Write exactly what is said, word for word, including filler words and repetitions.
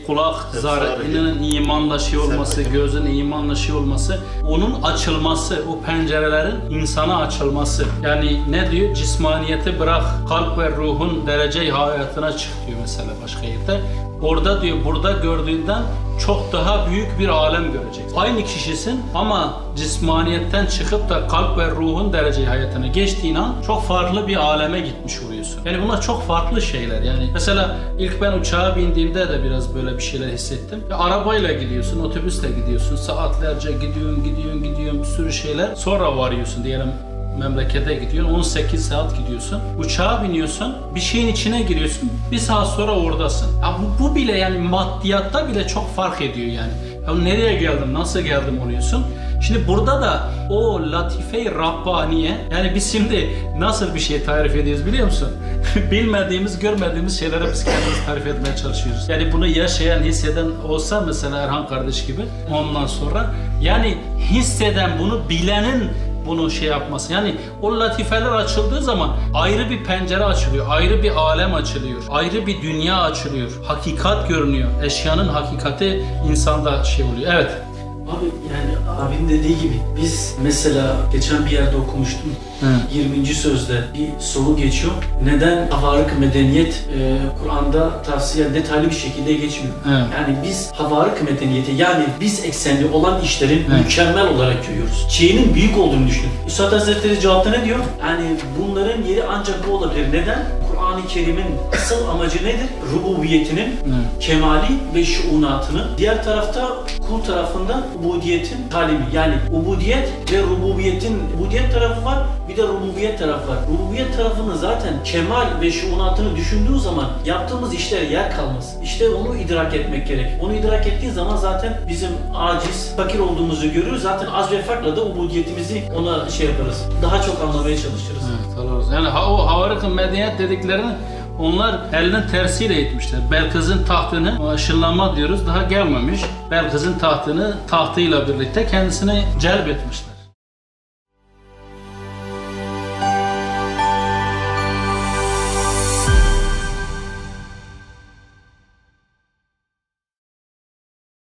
kulak zarının imanla şey olması, gözün imanla şey olması, onun açılması, o pencerelerin insana açılması. Yani ne diyor? Cismaniyeti bırak, kalp ve ruhun derece-i hayatına çık diyor mesela başka yerde. Orada diyor, burada gördüğünden çok daha büyük bir alem göreceksin. Aynı kişisin ama cismaniyetten çıkıp da kalp ve ruhun derece hayatına geçtiğin an çok farklı bir aleme gitmiş oluyorsun. Yani bunlar çok farklı şeyler. Yani mesela ilk ben uçağa bindiğimde de biraz böyle bir şeyler hissettim. Ya arabayla gidiyorsun, otobüsle gidiyorsun, saatlerce gidiyorsun, gidiyorsun, gidiyorsun, bir sürü şeyler. Sonra varıyorsun diyelim. Memlekete gidiyorsun, on sekiz saat gidiyorsun, uçağa biniyorsun, bir şeyin içine giriyorsun, bir saat sonra oradasın. Ya bu, bu bile yani maddiyatta bile çok fark ediyor yani. Ya nereye geldim, nasıl geldim oluyorsun. Şimdi burada da o latife-i Rabbaniye, yani biz şimdi nasıl bir şey tarif ediyoruz biliyor musun? Bilmediğimiz, görmediğimiz şeylere biz kendimiz tarif etmeye çalışıyoruz. Yani bunu yaşayan, hisseden olsa mesela Erhan kardeş gibi, ondan sonra yani hisseden, bunu bilenin bunu şey yapması. Yani o latifeler açıldığı zaman ayrı bir pencere açılıyor, ayrı bir alem açılıyor, ayrı bir dünya açılıyor. Hakikat görünüyor. Eşyanın hakikati insanda şey oluyor. Evet. Abi yani abinin dediği gibi biz mesela geçen bir yerde okumuştum. Hı. yirminci sözde bir soru geçiyor. Neden havarık medeniyet e, Kur'an'da tavsiye detaylı bir şekilde geçmiyor? Hı. Yani biz havarık medeniyeti, yani biz eksenli olan işlerin Hı. mükemmel olarak görüyoruz. Şeyinin büyük olduğunu düşünün. Üstad Hazretleri cevapta ne diyor? Yani bunların yeri ancak bu olabilir. Neden? Kur'an-ı Kerim'in asıl amacı nedir? Rububiyetinin Hı. kemali ve şuunatını. Diğer tarafta kul tarafından ubudiyetin talimi. Yani ubudiyet ve rububiyetin ubudiyet tarafı var, bir de rububiyet tarafı var. Rububiyet tarafını zaten kemal ve şuunatını düşündüğü zaman yaptığımız işlere yer kalmaz. İşte onu idrak etmek gerek. Onu idrak ettiği zaman zaten bizim aciz, fakir olduğumuzu görürüz. Zaten az ve farkla da ubudiyetimizi ona şey yaparız. Daha çok anlamaya çalışırız. Evet, alırız. Yani o havarık medeniyet dediklerini onlar elinin tersiyle eğitmişler. Belkıs'ın tahtını, ışınlanma diyoruz, daha gelmemiş. Belkıs'ın tahtını tahtıyla birlikte kendisine celbetmişler.